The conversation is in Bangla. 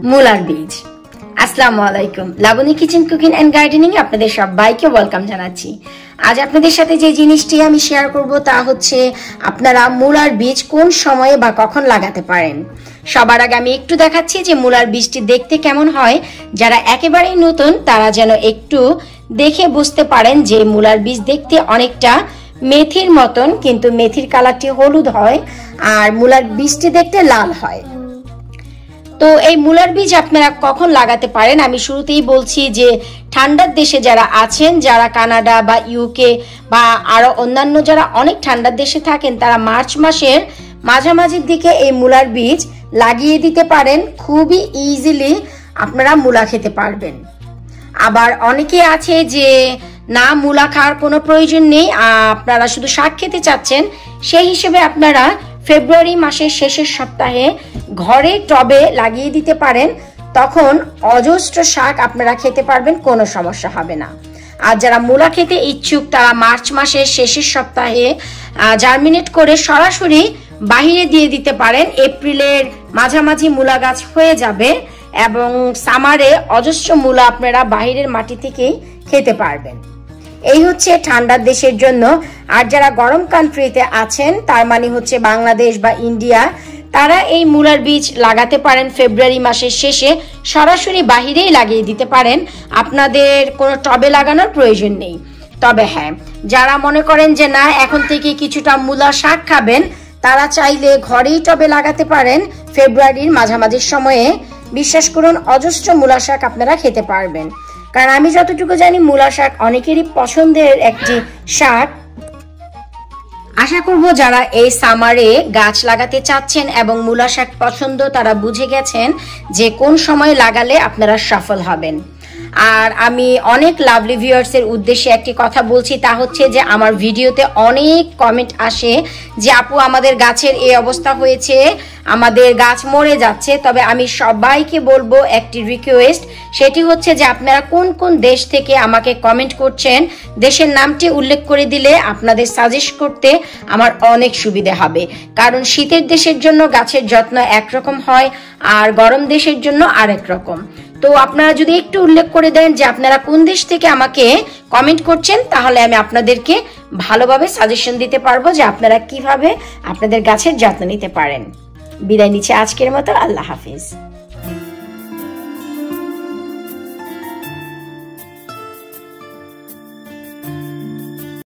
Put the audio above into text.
মূলার বীজ। আসসালামু আলাইকুম, Laboni kitchen cooking and gardening আপনাদের সবাইকে ওয়েলকাম জানাচ্ছি। আজ আপনাদের সাথে যে জিনিসটি আমি শেয়ার করব তা হচ্ছে আপনারা মূলার বীজ কোন সময়ে বা কখন লাগাতে পারেন। সবার আগে আমি একটু দেখাচ্ছি যে মূলার বীজটি দেখতে কেমন হয়। যারা একেবারেই নতুন তারা যেন একটু দেখে বুঝতে পারেন যে মূলার বীজ দেখতে অনেকটা মেথির মতন, কিন্তু মেথির কালারটি হলুদ হয় আর মূলার বীজটি দেখতে লাল হয়। তো এই মূলার বীজ আপনারা কখন লাগাতে পারেন আমি শুরুতেই বলছি যে ঠান্ডার দেশে যারা আছেন, যারা কানাডা বা ইউকে বা আরো অন্যান্য যারা অনেক ঠান্ডার দেশে থাকেন, তারা মার্চ মাসের মাঝামাঝির দিকে এই মূলার বীজ লাগিয়ে দিতে পারেন। খুবই ইজিলি আপনারা মূলা খেতে পারবেন। আবার অনেকে আছে যে না, মূলা খাওয়ার কোনো প্রয়োজন নেই, আপনারা শুধু শাক খেতে চাচ্ছেন, সেই হিসেবে আপনারা ফেব্রুয়ারি মাসের শেষের সপ্তাহে ঘরে টবে লাগিয়ে দিতে পারেন। তখন অজস্র শাক আপনারা খেতে পারবেন, কোনো সমস্যা হবে না। আর যারা মূলা খেতে ইচ্ছুক তারা মার্চ মাসের শেষের সপ্তাহে জার্মিনেট করে সরাসরি বাহিরে দিয়ে দিতে পারেন। এপ্রিলের মাঝামাঝি মূলা গাছ হয়ে যাবে এবং সামারে অজস্র মূলা আপনারা বাহিরের মাটি থেকেই খেতে পারবেন। এই হচ্ছে ঠান্ডার দেশের জন্য। আর যারা গরম কান্ট্রিতে আছেন, তার মানে হচ্ছে বাংলাদেশ বা ইন্ডিয়া, তারা এই মূলার বীজ লাগাতে পারেন ফেব্রুয়ারি মাসের শেষে, সরাসরি বাহিরেই লাগিয়ে দিতে পারেন। আপনাদের কোনো টবে লাগানোর প্রয়োজন নেই। তবে হ্যাঁ, যারা মনে করেন যে না এখন থেকে কিছুটা মূলা শাক খাবেন, তারা চাইলে ঘরেই টবে লাগাতে পারেন ফেব্রুয়ারির মাঝামাঝির সময়ে। বিশ্বাস করুন, অজস্র মূলা শাক আপনারা খেতে পারবেন। কারণ আমি যতটুকু জানি মূলা শাক অনেকেরই পছন্দের একটি শাক। আশা করব যারা এই সামারে গাছ লাগাতে চাচ্ছেন এবং মূলা শাক পছন্দ, তারা বুঝে গেছেন যে কোন সময় লাগালে আপনারা সফল হবেন। আর আমি অনেক লাভলি ভিউয়ার্সের উদ্দেশ্যে একটি কথা বলছি, তা হচ্ছে যে আমার ভিডিওতে অনেক কমেন্ট আসে যে আপু আমাদের গাছের এই অবস্থা হয়েছে, আমাদের গাছ মরে যাচ্ছে। তবে আমি সবাইকে বলবো একটি রিকোয়েস্ট, সেটি হচ্ছে যে আপনারা কোন কোন দেশ থেকে আমাকে কমেন্ট করছেন, দেশের নামটি উল্লেখ করে দিলে আপনাদের সাজেস্ট করতে আমার অনেক সুবিধা হবে। কারণ শীতের দেশের জন্য গাছের যত্ন একরকম হয় আর গরম দেশের জন্য আরেক রকম। তো আপনারা যদি একটু উল্লেখ করে দেন যে আপনারা কোন দেশ থেকে আমাকে কমেন্ট করছেন, তাহলে আমি আপনাদেরকে ভালোভাবে সাজেশন দিতে পারবো যে আপনারা কিভাবে আপনাদের গাছের যত্ন নিতে পারেন। বিদায় নিচ্ছি আজকের মতো। আল্লাহ হাফিজ।